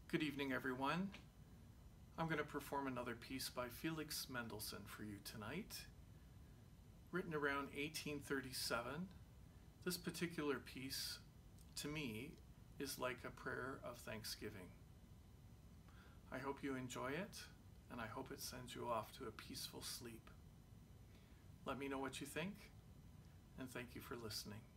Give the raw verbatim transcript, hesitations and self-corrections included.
Good evening, everyone. I'm going to perform another piece by Felix Mendelssohn for you tonight. Written around eighteen thirty-seven, this particular piece, to me, is like a prayer of thanksgiving. I hope you enjoy it, and I hope it sends you off to a peaceful sleep. Let me know what you think, and thank you for listening.